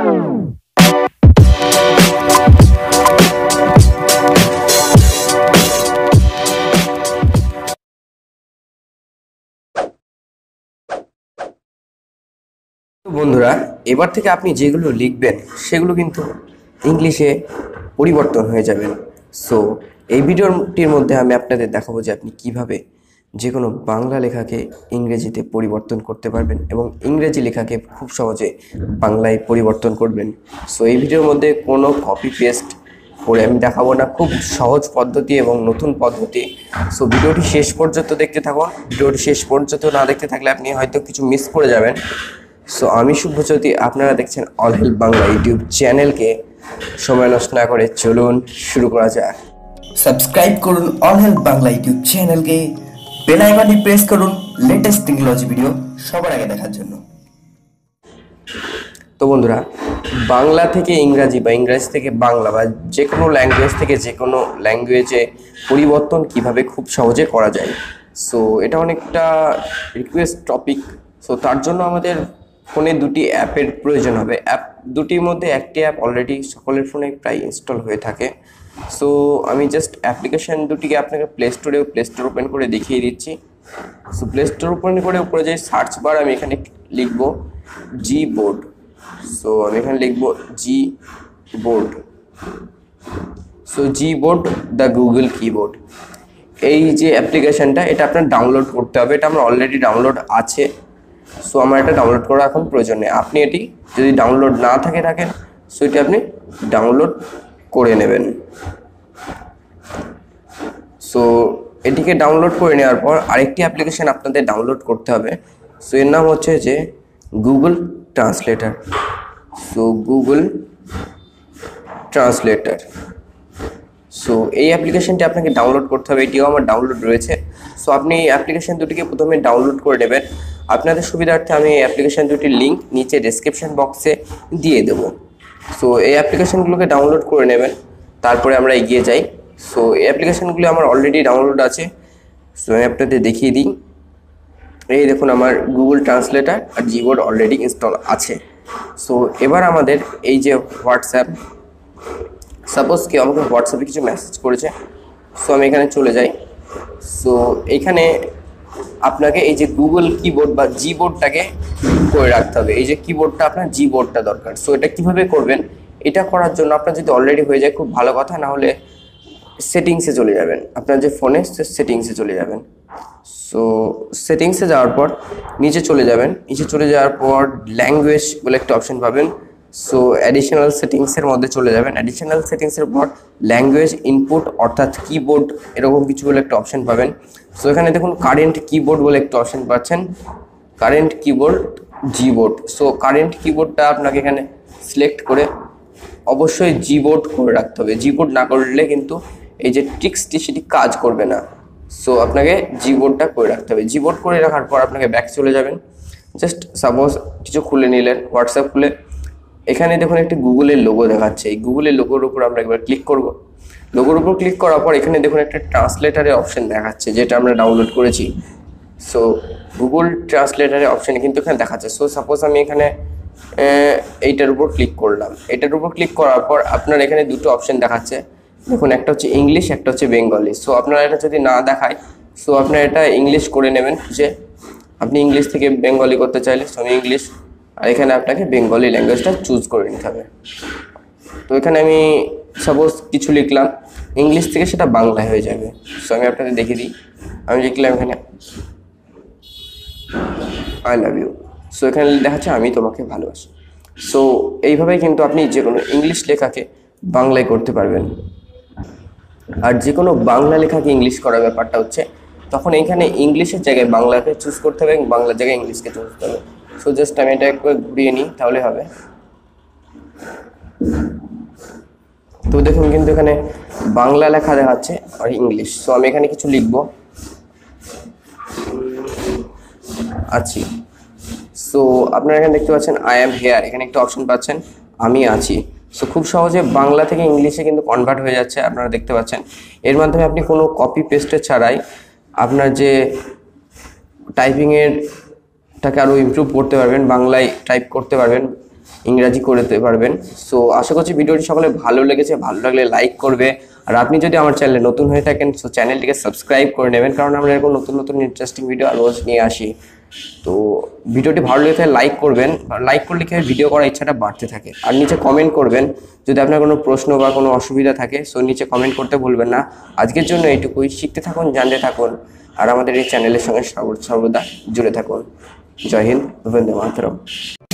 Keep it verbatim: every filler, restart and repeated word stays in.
বন্ধুরা, এবার থেকে আপনি যেগুলো লিখবেন সেগুলো কিন্তু ইংলিশে পরিবর্তন হয়ে যাবেন। সো এই ভিডিওটির মধ্যে আমি আপনাদের দেখাবো যে আপনি কিভাবে যে কোনো বাংলা লেখাকে ইংরেজিতে পরিবর্তন করতে পারবেন এবং ইংরেজি লেখাকে খুব সহজে বাংলায় পরিবর্তন করবেন। সো এই ভিডিওর মধ্যে কোনো কপি পেস্ট করে আমি দেখাবো না, খুব সহজ পদ্ধতি এবং নতুন পদ্ধতি। সো ভিডিওটি শেষ পর্যন্ত দেখতে থাকুন। ভিডিওটি শেষ পর্যন্ত না দেখতে থাকলে আপনি হয়তো কিছু মিস করে যাবেন। সো আমি শুভজ্যোতি, আপনারা দেখছেন অল হেল্প বাংলা ইউটিউব চ্যানেলকে। সময় নষ্ট না করে চলুন শুরু করা যাক। সাবস্ক্রাইব করুন অল হেল্প বাংলা ইউটিউব চ্যানেলকে, বেল আইকনটি প্রেস করুন লেটেস্ট টেকনোলজি ভিডিও সবার আগে দেখার জন্য। তো বন্ধুরা, বাংলা থেকে ইংরাজি বা ইংরাজি থেকে বাংলা বা যে কোনো ল্যাঙ্গুয়েজ থেকে যে কোনো ল্যাঙ্গুয়েজে পরিবর্তন কিভাবে খুব সহজে করা যায়। সো এটা অনেকটা রিকোয়েস্ট টপিক। সো তার জন্য আমাদের ফোনে দুটি অ্যাপের প্রয়োজন হবে। অ্যাপ দুটির মধ্যে একটি অ্যাপ অলরেডি সকলের ফোনে প্রায় ইনস্টল হয়ে থাকে। সো আমি জাস্ট অ্যাপ্লিকেশান দুটিকে আপনাকে প্লে স্টোরে প্লে স্টোর ওপেন করে দেখিয়ে দিচ্ছি। সো প্লে স্টোর ওপেন করে উপরে যে সার্চ বার আমি এখানে লিখব জি বোর্ড। সো আমি এখানে লিখব Gboard. So Gboard the Google keyboard, এই যে অ্যাপ্লিকেশানটা এটা আপনার ডাউনলোড করতে হবে। এটা আমার অলরেডি ডাউনলোড আছে। সো আমার এটা ডাউনলোড করা এখন প্রয়োজন নেই। আপনি এটি যদি ডাউনলোড না থাকে থাকেন সো এটি আপনি ডাউনলোড করে নেবেন। সো এটিকে ডাউনলোড করে নেওয়ার পর আরেকটি অ্যাপ্লিকেশান আপনাদের ডাউনলোড করতে হবে। সো এর নাম হচ্ছে যে Google translator. So Google translator so এই অ্যাপ্লিকেশানটি আপনাকে ডাউনলোড করতে হবে। এটিও আমার ডাউনলোড রয়েছে। সো আপনি এই অ্যাপ্লিকেশান দুটিকে প্রথমে ডাউনলোড করে নেবেন। আপনাদের সুবিধার্থে আমি এই অ্যাপ্লিকেশান দুটির লিঙ্ক নিচে ডেসক্রিপশন বক্সে দিয়ে দেবো। সো এই অ্যাপ্লিকেশানগুলোকে ডাউনলোড করে নেবেন, তারপরে আমরা এগিয়ে যাই। সো এই অ্যাপ্লিকেশানগুলি আমার অলরেডি ডাউনলোড আছে। সো আমি আপনাদের দেখিয়ে দিই। এই দেখুন, আমার গুগল ট্রান্সলেটর আর জিবোর্ড অলরেডি ইনস্টল আছে। সো এবার আমাদের এই যে হোয়াটসঅ্যাপ, সাপোজ কেউ আমাকে হোয়াটসঅ্যাপে কিছু মেসেজ করেছে। সো আমি এখানে চলে যাই। সো এইখানে আপনাকে এই যে গুগল কিবোর্ড বা জি বোর্ডটাকে করে রাখতে হবে। এই যে কিবোর্ডটা আপনার জি বোর্ডটা দরকার। সো এটা কিভাবে করবেন, এটা করার জন্য আপনার যদি অলরেডি হয়ে যায় খুব ভালো কথা, না হলে সেটিংসে চলে যাবেন। আপনার যে ফোনে সেটিংসে চলে যাবেন। সো সেটিংসে যাওয়ার পর নিচে চলে যাবেন। নিচে চলে যাওয়ার পর ল্যাঙ্গুয়েজ বলে একটা অপশন পাবেন। সো অ্যাডিশনাল সেটিংসের মধ্যে চলে যাবেন। অ্যাডিশনাল সেটিংসের পর ল্যাঙ্গুয়েজ ইনপুট অর্থাৎ কিবোর্ড এরকম কিছু বলে একটা অপশন পাবেন। সো এখানে দেখুন কারেন্ট কিবোর্ড বলে একটা অপশন পাচ্ছেন, current keyboard Gboard. So current কিবোর্ডটা আপনাকে এখানে সিলেক্ট করে অবশ্যই জি বোর্ড করে রাখতে হবে। জি বোর্ড না করলে কিন্তু এই যে ট্রিক্সটি সেটি কাজ করবে না। সো আপনাকে জি বোর্ডটা করে রাখতে হবে। জি বোর্ড করে রাখার পর আপনাকে ব্যাক চলে যাবেন। জাস্ট সাপোজ কিছু খুলে নিলেন, হোয়াটসঅ্যাপ খুলে এখানে দেখুন একটি গুগলের লোগো দেখাচ্ছে। এই গুগলের লোগোর উপর আমরা একবার ক্লিক করব। লোগোর উপর ক্লিক করার পর এখানে দেখুন একটা ট্রান্সলেটারের অপশন দেখাচ্ছে, যেটা আমরা ডাউনলোড করেছি। সো গুগল ট্রান্সলেটারের অপশানে কিন্তু এখানে দেখাচ্ছে। সো সাপোজ আমি এখানে এইটার উপর ক্লিক করলাম। এটার উপর ক্লিক করার পর আপনার এখানে দুটো অপশন দেখাচ্ছে। দেখুন, একটা হচ্ছে ইংলিশ, একটা হচ্ছে বেঙ্গলি। সো আপনারা এটা যদি না দেখায় সো আপনারা এটা ইংলিশ করে নেবেন, যে আপনি ইংলিশ থেকে বেঙ্গলি করতে চাইলে সো আমি ইংলিশ, আর এখানে আপনাকে বেঙ্গলি ল্যাঙ্গুয়েজটা চুজ করে নিতে হবে। তো এখানে আমি সাপোজ কিছু লিখলাম, ইংলিশ থেকে সেটা বাংলায় হয়ে যাবে। সো আমি আপনাদের দেখিয়ে দিই। আমি লিখলাম এখানে আই লাভ ইউ। সো এখানে দেখাচ্ছে আমি তোমাকে ভালোবাসি। সো এইভাবেই কিন্তু আপনি যে কোনো ইংলিশ লেখাকে বাংলায় করতে পারবেন। আর যে কোনো বাংলা লেখাকে ইংলিশ করার ব্যাপারটা হচ্ছে তখন এইখানে ইংলিশের জায়গায় বাংলাকে চুজ করতে হবে এবং বাংলার জায়গায় ইংলিশকে চুজ করতে হবে। সো জাস্ট আমি এটা একবার ঘুরিয়ে নিই, তাহলে হবে। তো দেখুন কিন্তু এখানে বাংলা লেখা দেখাচ্ছে আর ইংলিশ। সো আমি এখানে কিছু লিখবো, আছি। সো আপনারা এখানে দেখতে পাচ্ছেন আই অ্যাম হেয়ার, এখানে একটা অপশন পাচ্ছেন আমি আছি। সো খুব সহজে বাংলা থেকে ইংলিশে কিন্তু কনভার্ট হয়ে যাচ্ছে, আপনারা দেখতে পাচ্ছেন। এর মাধ্যমে আপনি কোনো কপি পেস্টের ছাড়াই আপনার যে টাইপিংয়ের টাকে আরও ইমপ্রুভ করতে পারবেন, বাংলায় টাইপ করতে পারবেন। ইংরাজি করতে পারবেন। সো আশা করছি ভিডিওটি সকলে ভালো লেগেছে, ভালো লাগলে লাইক করবে। আর আপনি যদি আমার চ্যানেলে নতুন হয়ে থাকেন সো চ্যানেলটিকে সাবস্ক্রাইব করে নেবেন, কারণ আমরা এরকম নতুন নতুন ইন্টারেস্টিং ভিডিও রোজ নিয়ে আসি। তো ভিডিওটি ভালো লেগে থাকলে লাইক করবেন, লাইক করলে কি হয় ভিডিও করার ইচ্ছাটা বাড়তে থাকে। আর নিচে কমেন্ট করবেন যদি আপনার কোনো প্রশ্ন বা কোনো অসুবিধা থাকে, সো নিচে কমেন্ট করতে ভুলবেন না। আজকের জন্য এইটুকুই, শিখতে থাকুন, জানতে থাকুন আর আমাদের এই চ্যানেলের সঙ্গে সর্বদা জুড়ে থাকুন। জয় হিন্দ, বন্দে মাতরম।